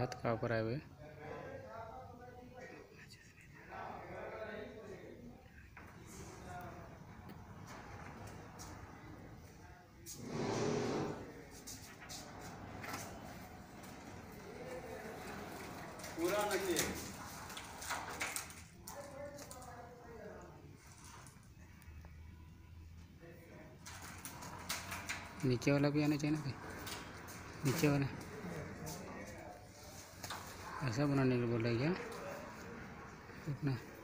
हाथ का ऊपर आए हुए। पूरा नकली है। नीचे वाला भी आना चाहिए ना, नीचे वाला ऐसा बनाने के बोल रहा है क्या इतना।